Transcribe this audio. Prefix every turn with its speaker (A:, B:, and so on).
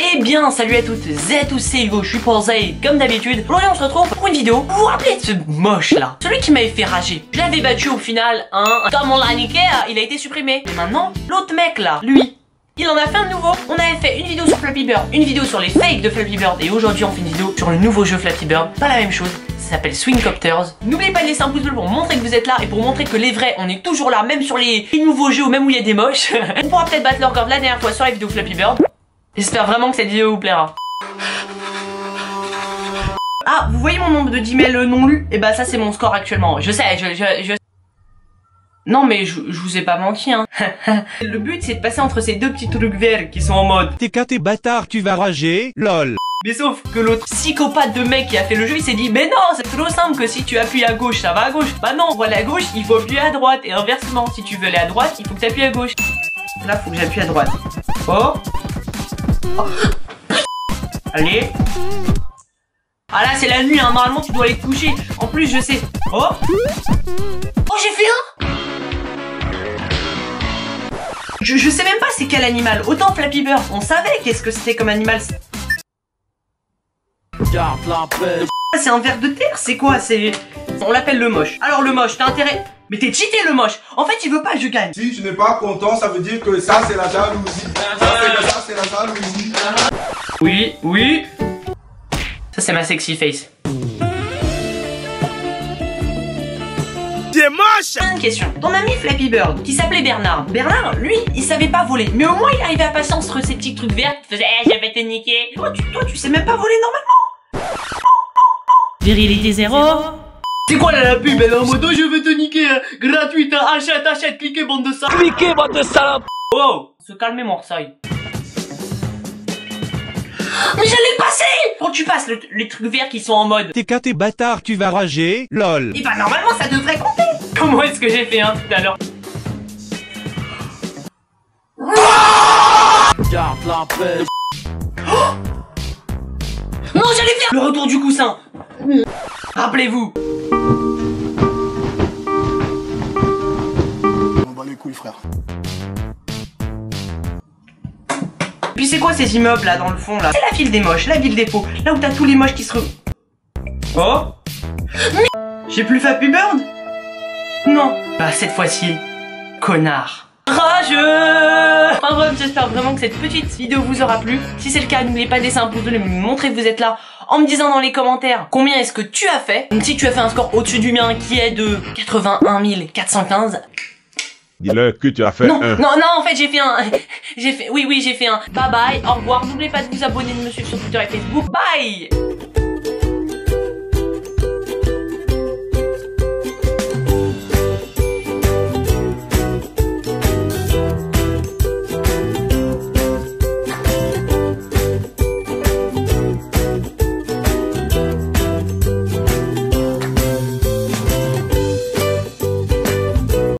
A: Eh bien, salut à toutes et à tous, c'est Hugo, je suis Porza et comme d'habitude, aujourd'hui on se retrouve pour une vidéo. Vous vous rappelez de ce moche là? Celui qui m'avait fait rager. Je l'avais battu au final, hein. Comme on l'a niqué, il a été supprimé. Et maintenant, l'autre mec là, lui, il en a fait un nouveau. On avait fait une vidéo sur Flappy Bird, une vidéo sur les fakes de Flappy Bird et aujourd'hui on fait une vidéo sur le nouveau jeu Flappy Bird. Pas la même chose. Ça s'appelle Swingcopters. N'oubliez pas de laisser un pouce bleu pour montrer que vous êtes là et pour montrer que les vrais, on est toujours là, même sur les nouveaux jeux ou même où il y a des moches. On pourra peut-être battre le record de la dernière fois sur la vidéo Flappy Bird. J'espère vraiment que cette vidéo vous plaira. Ah, vous voyez mon nombre de Gmail non lus? Et bah ça c'est mon score actuellement. Je sais, Non mais je vous ai pas menti hein. Le but c'est de passer entre ces deux petits trucs verts qui sont en mode
B: T'es qu'à tes bâtards, tu vas rager, lol.
A: Mais sauf que l'autre psychopathe de mec qui a fait le jeu, il s'est dit mais non, c'est trop simple que si tu appuies à gauche, ça va à gauche. Bah non, pour aller à gauche, il faut appuyer à droite. Et inversement, si tu veux aller à droite, il faut que tu appuies à gauche. Là, faut que j'appuie à droite. Oh. Oh. Allez. Ah là, c'est la nuit, hein. Normalement, tu dois aller te coucher. En plus, je sais. Oh. Oh, j'ai fait un. Je sais même pas c'est quel animal. Autant Flappy Bird, on savait qu'est-ce que c'était comme animal. C'est un ver de terre, c'est quoi? C'est... On l'appelle le moche. Alors le moche, t'as intérêt... Mais t'es cheaté le moche. En fait il veut pas que je gagne.
C: Si tu n'es pas content, ça veut dire que ça c'est la jalousie. Ça c'est la jalousie.
A: Oui, oui. Ça c'est ma sexy face.
B: T'es moche!
A: Une question. Ton ami Flappy Bird, qui s'appelait Bernard. Bernard, lui, il savait pas voler. Mais au moins il arrivait à passer entre ces petits trucs verts qui faisaient j'avais été niqué. Toi, tu sais même pas voler normalement. Virilité zéro. C'est quoi là la pub? Elle est en mode oh, je veux te niquer, hein. Gratuite, hein. Achète, cliquez bande de salopes.
B: Cliquez, bande de salopes!
A: Oh, se calmer Morsay. Mais j'allais le passer! Quand tu passes les trucs verts qui sont en mode
B: T'es qu'à tes bâtards, tu vas rager, lol.
A: et bah normalement ça devrait compter. Comment est-ce que j'ai fait hein tout à l'heure? Non, j'allais faire le retour du coussin. Rappelez-vous.
C: On bat les couilles frère.
A: Puis c'est quoi ces immeubles là dans le fond là? C'est la ville des moches, la ville des faux. Là où t'as tous les moches qui se Oh. J'ai plus Flappy Bird? Non. Bah cette fois-ci, connard. Rageux. Enfin bref, j'espère vraiment que cette petite vidéo vous aura plu. Si c'est le cas, n'oubliez pas de laisser un pouce bleu et me montrer que vous êtes là en me disant dans les commentaires combien est-ce que tu as fait. Donc si tu as fait un score au-dessus du mien qui est de 81 415.
D: Dis-le que tu as fait
A: Non,
D: un.
A: non, en fait j'ai fait un... Oui, j'ai fait un. Bye bye, au revoir. N'oubliez pas de vous abonner, de me suivre sur Twitter et Facebook. Bye.